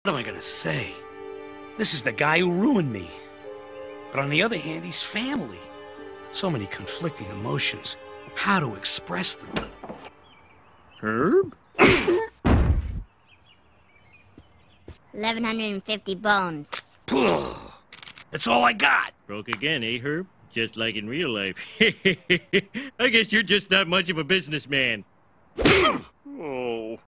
What am I gonna say? This is the guy who ruined me. But on the other hand, he's family. So many conflicting emotions. How to express them? Herb? 1,150 bones. That's all I got. Broke again, eh, Herb? Just like in real life. I guess you're just not much of a businessman. Oh.